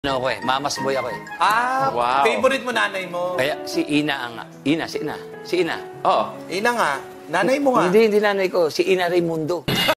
Ano ako eh, mamas boy ako eh. Ah, Wow. favorite mo nanay mo. Kaya si Ina ang... Si Ina. Oo. Ina nga. Nanay mo nga. Hindi nanay ko. Si Ina Raimundo.